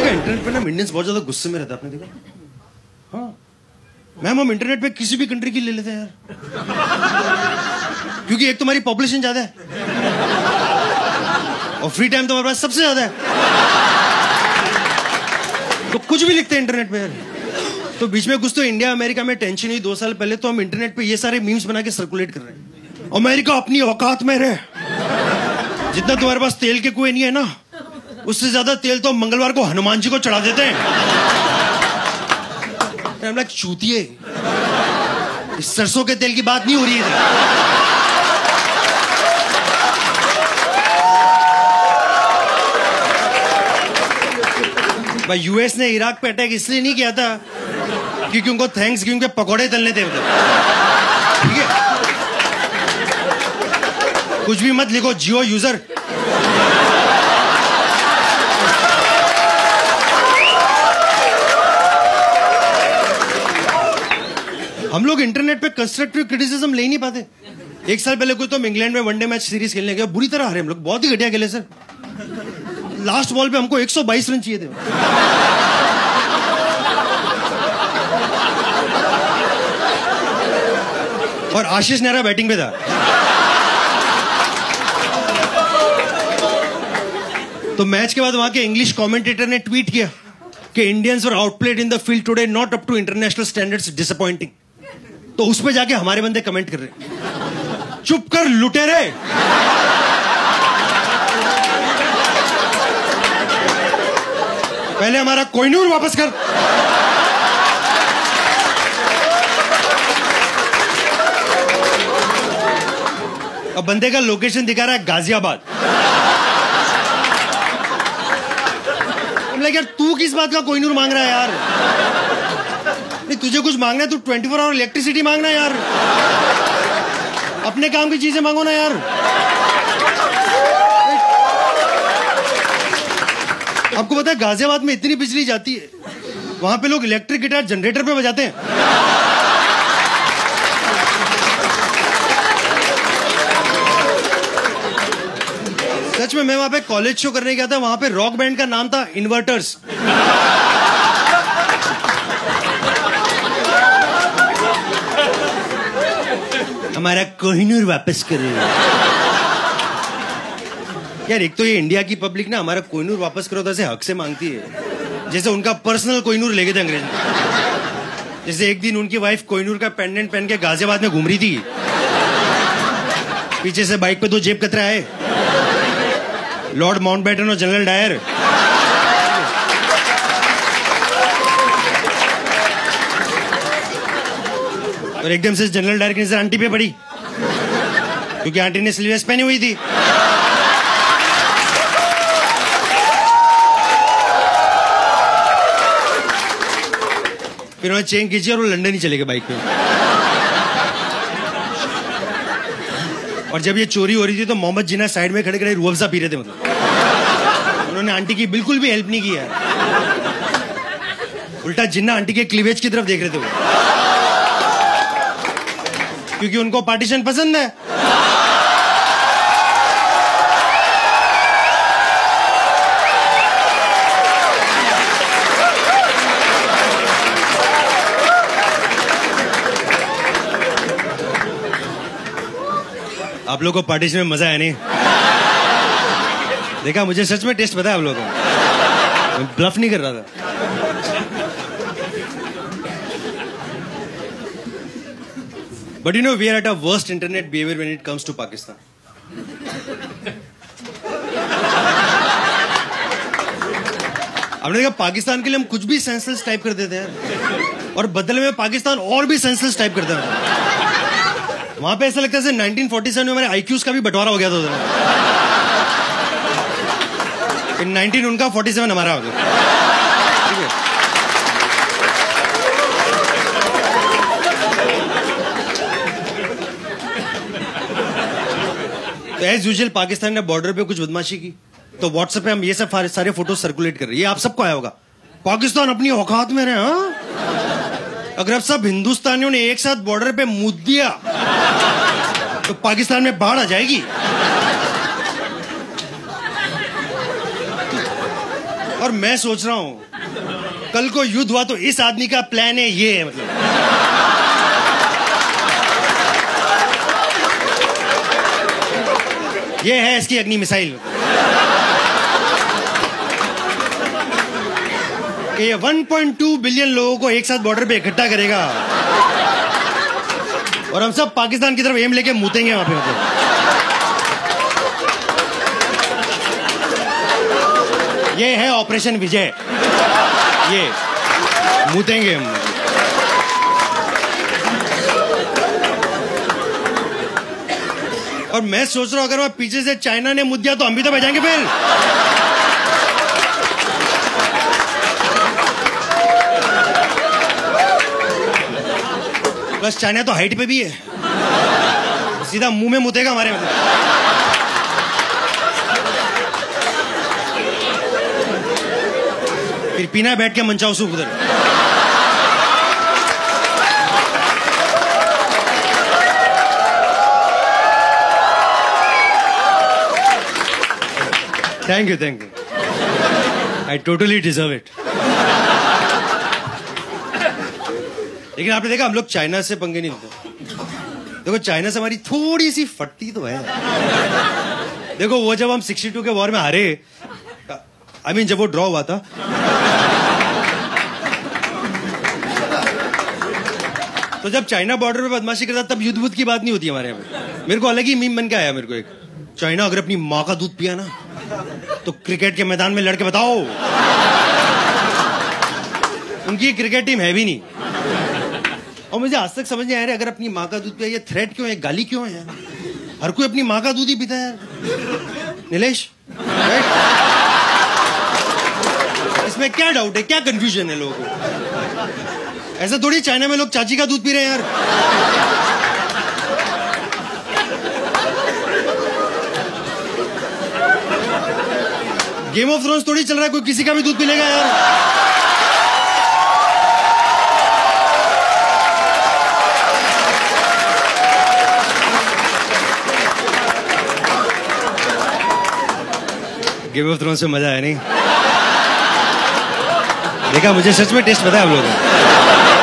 देखा इंटरनेट पे ना इंडियंस बहुत ज्यादा गुस्से में रहता है, आपने देखा? हाँ मैम, हम इंटरनेट पे किसी भी कंट्री की ले लेते हैं यार, क्योंकि एक तुम्हारी पॉपुलेशन ज्यादा है और फ्री टाइम तुम्हारे पास सबसे ज्यादा है, तो कुछ भी लिखते हैं इंटरनेट पे यार। तो बीच में कुछ तो इंडिया अमेरिका में टेंशन हुई 2 साल पहले, तो हम इंटरनेट पे ये सारे मीम्स बना के सर्कुलेट कर रहे हैं। अमेरिका अपनी औकात में रहे, जितना तुम्हारे पास तेल के कुएं नहीं है ना, उससे ज्यादा तेल तो मंगलवार को हनुमान जी को चढ़ा देते हैं। हम लाइक चूतिए, इस सरसों के तेल की बात नहीं हो रही है। भाई यूएस ने इराक पे अटैक इसलिए नहीं किया था क्योंकि उनको थैंक्स गिविंग पे पकौड़े तलने थे उधर, ठीक है? कुछ भी मत लिखो जियो यूजर। हम लोग इंटरनेट पे कंस्ट्रक्टिव क्रिटिसिज्म ले नहीं पाते। 1 साल पहले कोई तो हम इंग्लैंड में वनडे मैच सीरीज खेलने गए, बुरी तरह हारे हम लोग, बहुत ही घटिया खेले सर। लास्ट बॉल पे हमको 122 रन चाहिए थे। और आशीष नेहरा बैटिंग पे था। तो मैच के बाद वहां के इंग्लिश कमेंटेटर ने ट्वीट किया कि Indians were outplayed in the field today, not up to international standards, disappointing. तो उस पे जाके हमारे बंदे कमेंट कर रहे, चुप कर लुटेरे। पहले हमारा कोहिनूर वापस कर। अब बंदे का लोकेशन दिखा रहा है गाजियाबाद। यार तू किस बात का कोहिनूर मांग रहा है यार? नहीं तुझे कुछ मांगना है, तू 24 आवर इलेक्ट्रिसिटी मांगना है यार। अपने काम की चीजें मांगो ना यार। आपको पता है गाजियाबाद में इतनी बिजली जाती है, वहां पे लोग इलेक्ट्रिक गिटार जनरेटर पे बजाते हैं। सच में, मैं वहां पे कॉलेज शो करने गया था, वहां पे रॉक बैंड का नाम था इन्वर्टर्स। हमारा कोहिनूर वापस करो यार। एक तो ये इंडिया की पब्लिक ना हमारा कोहिनूर वापस करो तो ऐसे हक से मांगती है, जैसे उनका पर्सनल कोहिनूर ले गए थे अंग्रेज। जैसे एक दिन उनकी वाइफ कोहिनूर का पेंडेंट पहन के गाजियाबाद में घूम रही थी, पीछे से बाइक पे 2 जेब कतरे आए, लॉर्ड माउंटबेटन और जनरल डायर। और एकदम से जनरल डायर की नजर आंटी पे पड़ी, क्योंकि आंटी ने स्लीवलेस पहनी हुई थी। फिर उन्होंने चेन खींची और वो लंदन ही चले गए बाइक पे। और जब ये चोरी हो रही थी तो मोहम्मद जिन्ना साइड में खड़े खड़े रूह अफ़ज़ा पी रहे थे। मतलब उन्होंने आंटी की बिल्कुल भी हेल्प नहीं की है, उल्टा जिन्ना आंटी के क्लीवेज की तरफ देख रहे थे वो, क्योंकि उनको पार्टीशन पसंद है। आप लोगों को पार्टीशन में मजा आया नहीं? देखा, मुझे सच में टेस्ट पता है आप लोगों को, मैं ब्लफ नहीं कर रहा था। But you know, we are at our worst internet behavior when it comes to Pakistan. आपने देखा, पाकिस्तान के लिए हम कुछ भी सेंसलेस टाइप कर देते हैं और बदले में पाकिस्तान और भी सेंसलेस टाइप करता है। वहां पे ऐसा लगता है जैसे 1947 में हमारे आईक्यूज का भी बंटवारा हो गया था उधर। 19 उनका, 47 हमारा हो गया। ठीक है, तो एज यूजुअल पाकिस्तान ने बॉर्डर पे कुछ बदमाशी की, तो व्हाट्सएप पे हम ये सब सारे फोटो सर्कुलेट कर रहे हैं। ये आप सबको आया होगा, पाकिस्तान अपनी औकात में रहे। हाँ, अगर अब सब हिंदुस्तानियों ने एक साथ बॉर्डर पे मुद्द दिया तो पाकिस्तान में बाढ़ आ जाएगी। और मैं सोच रहा हूं कल को युद्ध हुआ तो इस आदमी का प्लान है ये है, मतलब ये है इसकी अग्नि मिसाइल। ये 1.2 बिलियन लोगों को एक साथ बॉर्डर पे इकट्ठा करेगा और हम सब पाकिस्तान की तरफ एम लेके मूतेंगे वहां पे। मतलब ये है ऑपरेशन विजय, ये मूतेंगे हम। और मैं सोच रहा हूं अगर वहां पीछे से चाइना ने मुद्दा तो हम भी तो बजाएंगे फिर। प्लस चाइना तो हाइट पे भी है, सीधा मुंह में मुतेगा हमारे। मतलब फिर पीना बैठ के मंचाओ सूप उधर। Thank you I totally deserve it. लेकिन आपने देखा हम लोग चाइना से पंगे नहीं लेते। देखो चाइना से हमारी थोड़ी सी फटती तो है। देखो वो जब हम 62 के वॉर में हारे, आई मीन जब वो ड्रॉ हुआ था, तो जब चाइना बॉर्डर पे बदमाशी करता तब युद्ध की बात नहीं होती हमारे यहाँ पे। मेरे को अलग ही मीम बन के आया मेरे को एक, चाइना अगर अपनी माँ का दूध पिया ना तो क्रिकेट के मैदान में लड़के बताओ। उनकी क्रिकेट टीम है भी नहीं। और मुझे आज तक समझ नहीं आ रहा अगर अपनी माँ का दूध पिया ये थ्रेट क्यों है, गाली क्यों है? हर कोई अपनी माँ का दूध ही पीता है यार। नीलेश, इसमें क्या डाउट है, क्या कंफ्यूजन है लोगों को? ऐसा थोड़ी चाइना में लोग चाची का दूध पी रहे हैं यार। गेम ऑफ थ्रोन्स थोड़ी चल रहा है, कोई किसी का भी दूध पी लेगा यार। गेम ऑफ थ्रोन्स से मजा आया नहीं? देखा, मुझे सच में टेस्ट पता है आप लोगों को।